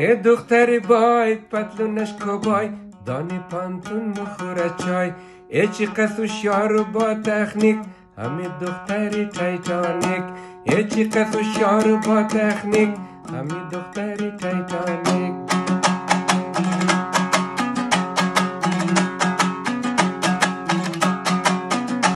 ای دختر بای پتلونش کبای دانی پانتون مخوره چای ای چی قص هوشیار با تکنیک همین دختری تایتانیک ای چی قص هوشیار با تکنیک همین دختری تایتانیک